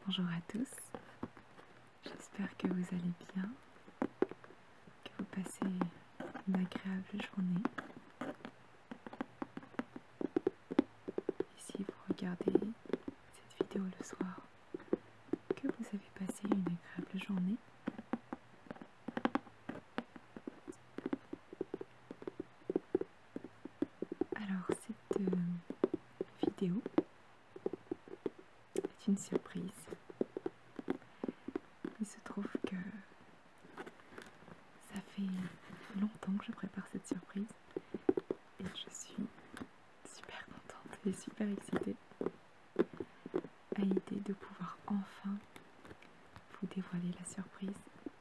Bonjour à tous, j'espère que vous allez bien, que vous passez une agréable journée. Et si vous regardez cette vidéo le soir, que vous avez passé une agréable journée. Alors cette vidéo est une surprise. Il se trouve que ça fait longtemps que je prépare cette surprise et je suis super contente et super excitée à l'idée de pouvoir enfin vous dévoiler la surprise.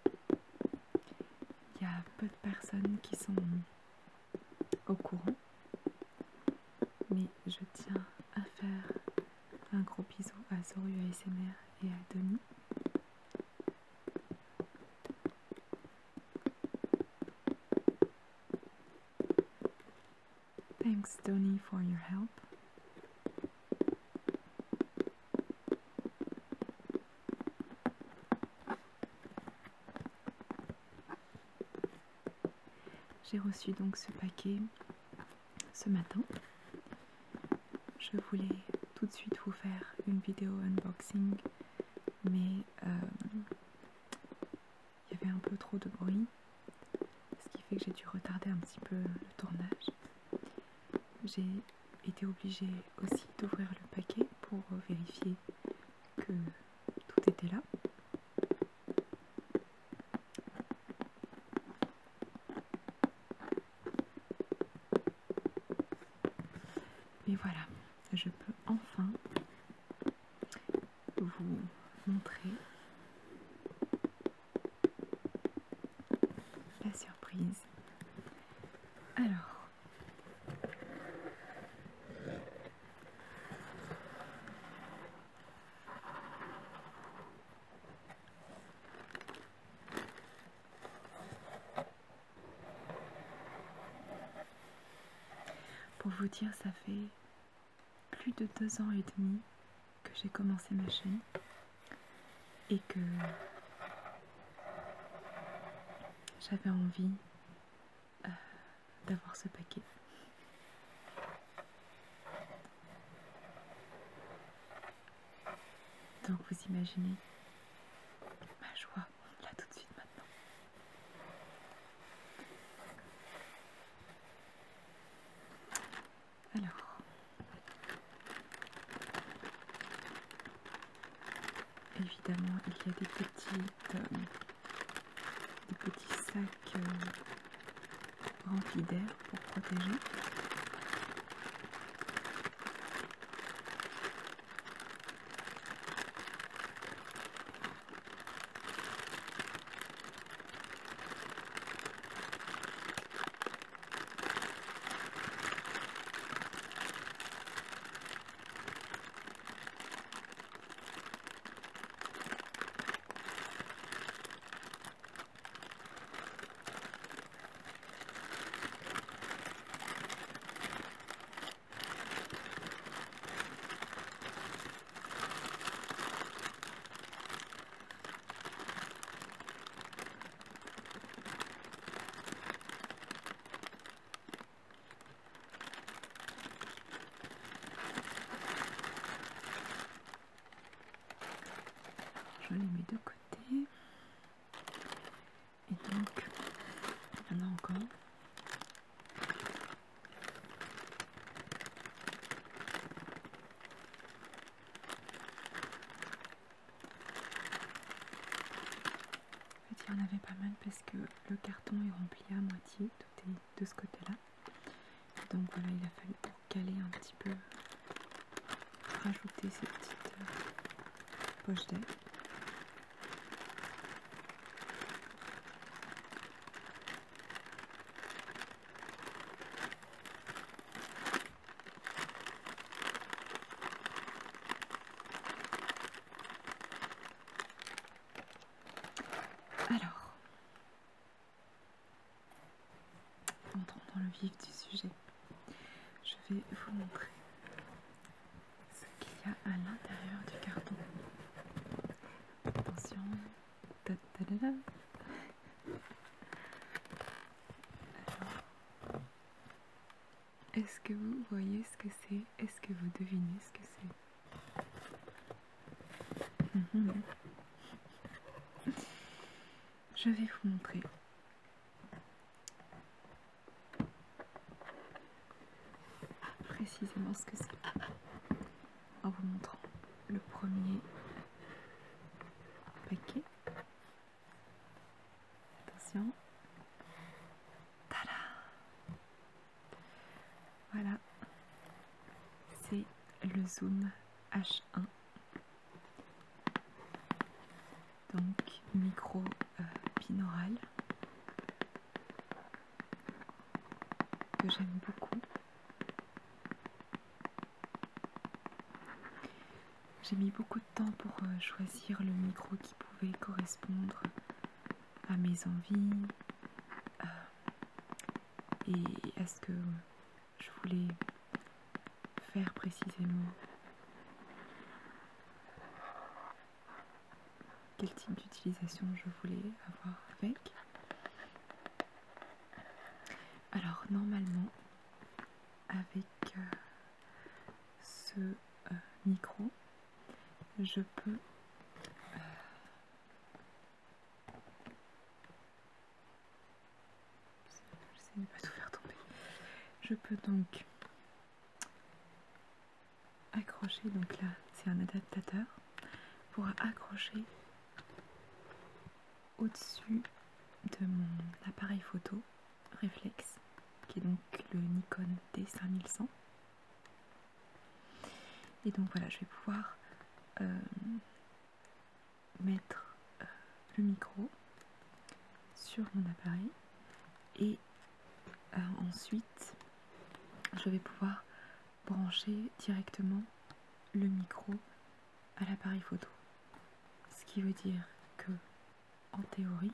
Il y a peu de personnes qui sont au courant, mais je tiens à faire un gros bisou à Zoru ASMR et à Donnie. Thanks Donnie for your help. J'ai reçu donc ce paquet ce matin. Je voulais tout de suite vous faire une vidéo unboxing, mais il y avait un peu trop de bruit, ce qui fait que j'ai dû retarder un petit peu le tournage. J'ai été obligée aussi d'ouvrir le paquet pour vérifier que tout était là. Et voilà, je peux enfin vous montrer la surprise. Alors, pour vous dire, ça fait plus de 2 ans et demi que j'ai commencé ma chaîne et que j'avais envie d'avoir ce paquet. Donc vous imaginez ma joie là tout de suite maintenant. Alors, évidemment il y a des petits sacs remplis d'air pour protéger. Je les mets de côté. Et donc, il y en a encore. En fait, il y en avait pas mal parce que le carton est rempli à moitié, tout est de ce côté-là. Donc voilà, il a fallu pour caler un petit peu, rajouter ces petites poches d'air. Alors, entrons dans le vif du sujet. Je vais vous montrer ce qu'il y a à l'intérieur du carton. tadada. Est-ce que vous voyez ce que c'est? Est-ce que vous devinez ce que c'est? Je vais vous montrer. Précisément ce que c'est en vous montrant le premier paquet. Attention. Tada! Voilà, c'est le Zoom H1. Donc micro binaural que j'aime beaucoup. J'ai mis beaucoup de temps pour choisir le micro qui pouvait correspondre à mes envies et à ce que je voulais faire précisément. Quel type d'utilisation je voulais avoir avec. Alors normalement, avec ce micro, je peux j'essaie de ne pas tout faire tomber. Je peux donc accrocher, donc là c'est un adaptateur pour accrocher au-dessus de mon appareil photo réflexe, qui est donc le Nikon D5100. Et donc voilà, je vais pouvoir mettre le micro sur mon appareil et ensuite je vais pouvoir brancher directement le micro à l'appareil photo. Ce qui veut dire que en théorie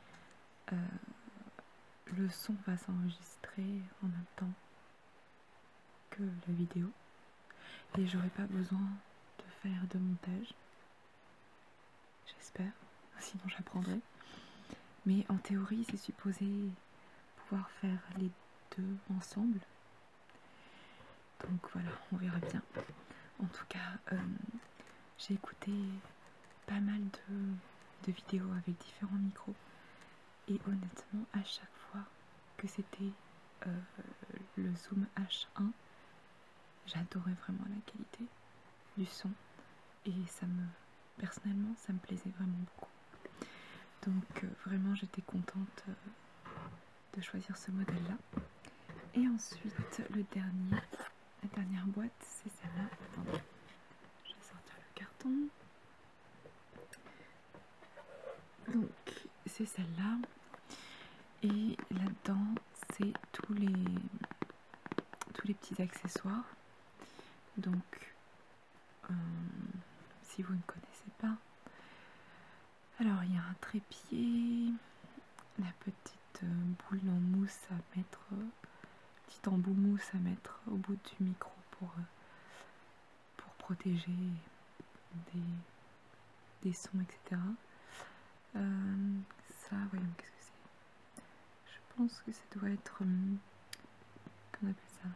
le son va s'enregistrer en même temps que la vidéo et j'aurai pas besoin de faire de montage, j'espère, sinon j'apprendrai, mais en théorie c'est supposé pouvoir faire les deux ensemble, donc voilà, on verra bien. En tout cas j'ai écouté pas mal de vidéos avec différents micros et honnêtement à chaque fois que c'était le Zoom H1, j'adorais vraiment la qualité du son et personnellement ça me plaisait vraiment beaucoup. Donc vraiment j'étais contente de choisir ce modèle là. Et ensuite la dernière boîte, c'est celle-là. Attendez, je vais sortir le carton. Donc c'est celle-là et là-dedans c'est tous les petits accessoires. Donc si vous ne connaissez pas, alors il y a un trépied, la petite boule en mousse à mettre, petit embout mousse à mettre au bout du micro pour protéger des sons, etc. Ça, voyons, qu'est-ce que c'est? Je pense que ça doit être, comment on appelle ça?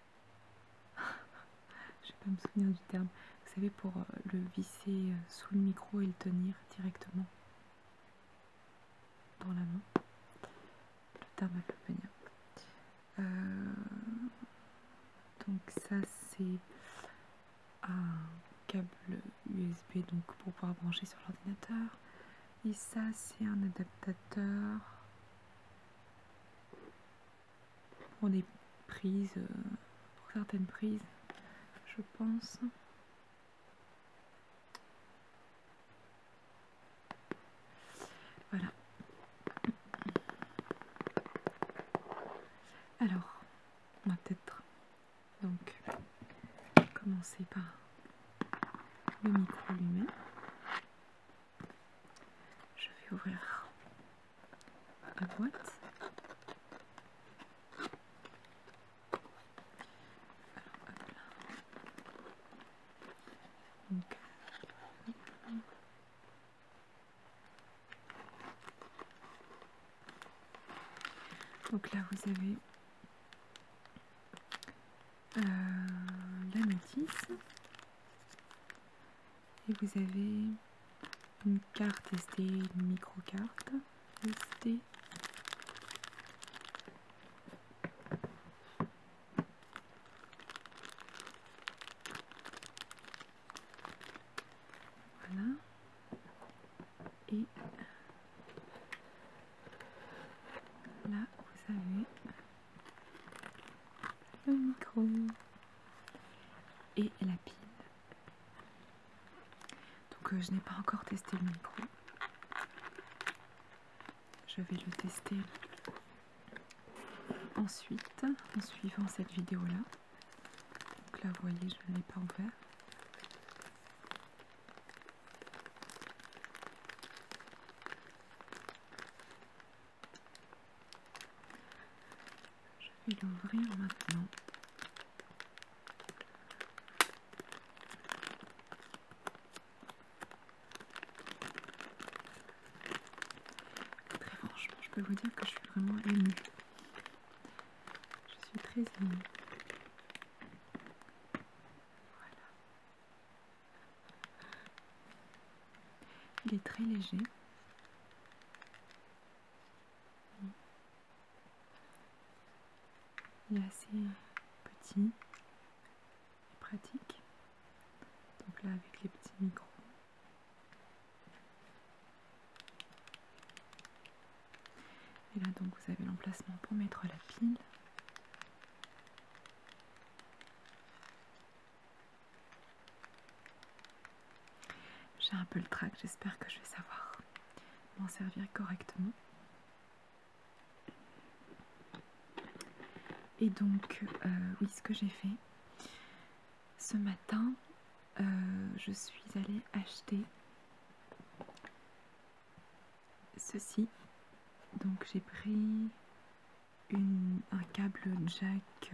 Je vais pas me souvenir du terme. Vous savez, pour le visser sous le micro et le tenir directement dans la main. Le terme va pas venir. Donc ça c'est un câble USB donc pour pouvoir brancher sur l'ordinateur. Et ça c'est un adaptateur pour des prises, pour certaines prises, je pense. Voilà. Alors, on va peut-être donc commencer par le micro lui-même. Je vais ouvrir la boîte. Alors, hop là. Donc, Donc là vous avez la notice et vous avez une carte SD, une micro-carte SD. Voilà. Et là vous avez le micro et la pile. Donc je n'ai pas encore testé le micro. Je vais le tester ensuite en suivant cette vidéo là. Donc là vous voyez je ne l'ai pas ouvert. Je vais l'ouvrir maintenant. Très franchement, je peux vous dire que je suis vraiment émue. Je suis très émue. Voilà. Il est très léger. Il est assez petit et pratique. Donc là avec les petits micros. Et là donc vous avez l'emplacement pour mettre la pile. J'ai un peu le trac, j'espère que je vais savoir m'en servir correctement. Et donc, oui, ce que j'ai fait, ce matin, je suis allée acheter ceci. Donc j'ai pris un câble jack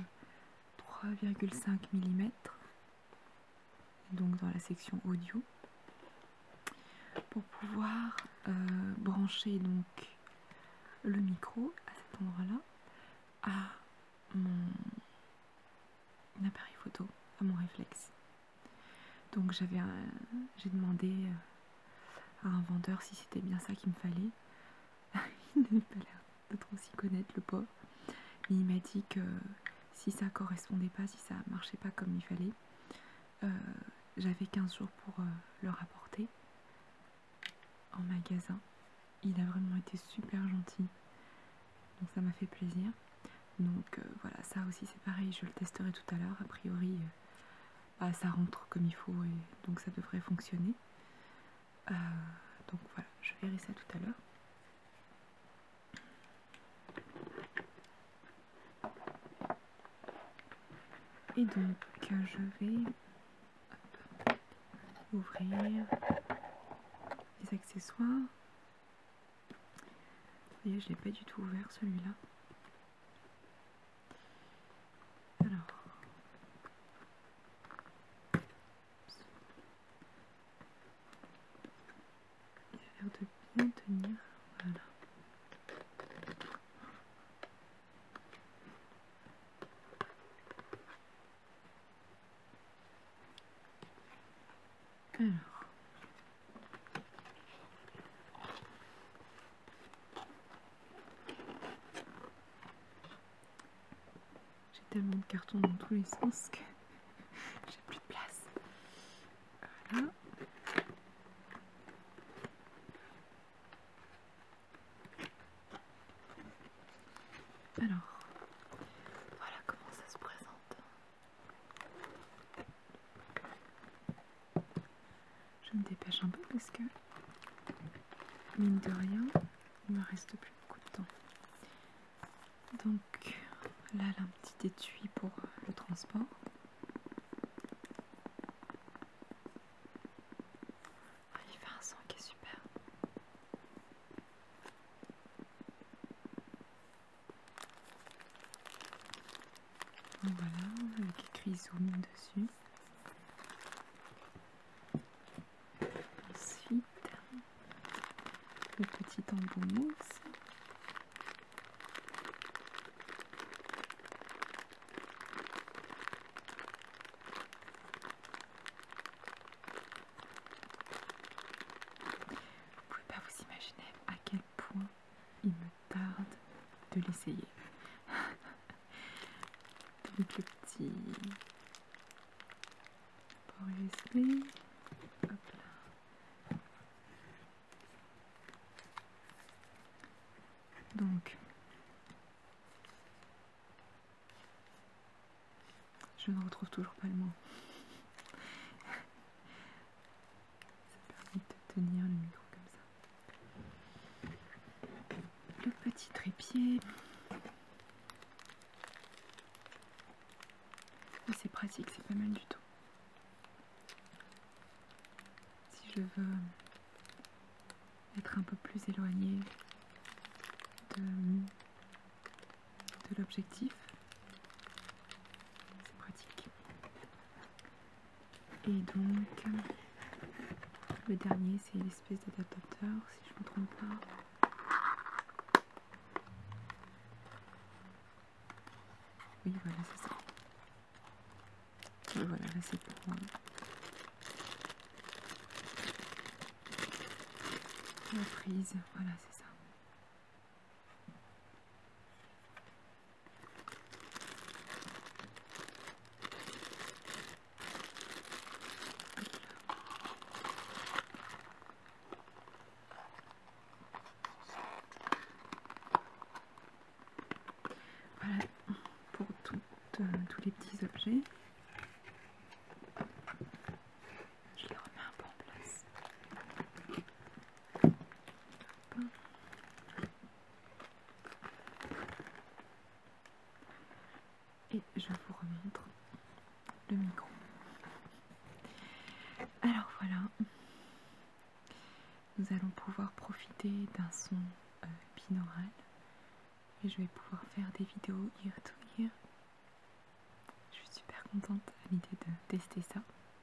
3,5 mm, donc dans la section audio, pour pouvoir brancher donc le micro à cet endroit-là à mon appareil photo, à mon réflexe. Donc j'ai demandé à un vendeur si c'était bien ça qu'il me fallait. Il n'avait pas l'air de trop s'y connaître, le pauvre. Mais il m'a dit que si ça correspondait pas, si ça marchait pas comme il fallait, j'avais 15 jours pour le rapporter en magasin. Il a vraiment été super gentil, donc ça m'a fait plaisir. Donc voilà, ça aussi c'est pareil, je le testerai tout à l'heure. A priori bah, ça rentre comme il faut et donc ça devrait fonctionner. Donc voilà, je verrai ça tout à l'heure. Et donc je vais ouvrir les accessoires. Vous voyez, je ne l'ai pas du tout ouvert celui-là. Alors, il a l'air de bien tenir. Voilà. Alors, j'ai tellement de cartons dans tous les sens que j'ai plus de place. Voilà. Alors, voilà comment ça se présente. Je me dépêche un peu parce que, mine de rien, il me reste plus beaucoup de temps. Donc là, elle a un petit étui pour le transport. Ah, il fait un son qui est super. Voilà, avec écrit Zoom dessus. Ensuite, le petit embout mousse. de l'essayer. Donc le petit port USB. Hop là. Donc je ne retrouve toujours pas le mot. Ça permet de tenir le micro comme ça. Le petit trépied. C'est pratique, c'est pas mal du tout. Si je veux être un peu plus éloignée de l'objectif, c'est pratique. Et donc, le dernier, c'est l'espèce d'adaptateur, si je ne me trompe pas. Oui, voilà, c'est ça. Voilà, là c'est pour la prise, voilà, c'est ça. Voilà pour tous les petits objets. Je les remets un peu en place. Et je vous remontre le micro. Alors voilà, nous allons pouvoir profiter d'un son binaural et je vais pouvoir faire des vidéos ear to ear. Je suis super contente à l'idée de tester ça.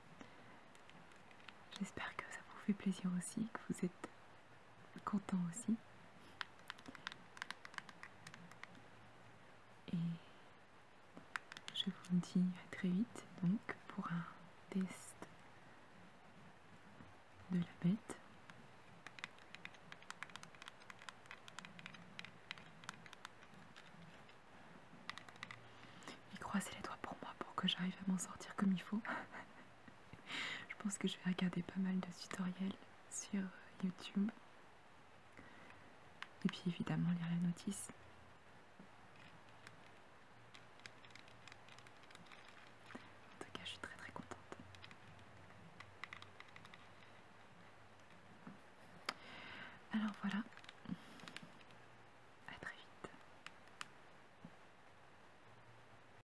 J'espère que ça vous fait plaisir aussi, que vous êtes content aussi. Et je vous dis à très vite donc pour un test de la bête. Et croisez les doigts pour moi pour que j'arrive à m'en sortir comme il faut. Je pense que je vais regarder pas mal de tutoriels sur YouTube. Et puis évidemment lire la notice. En tout cas, je suis très contente. Alors voilà,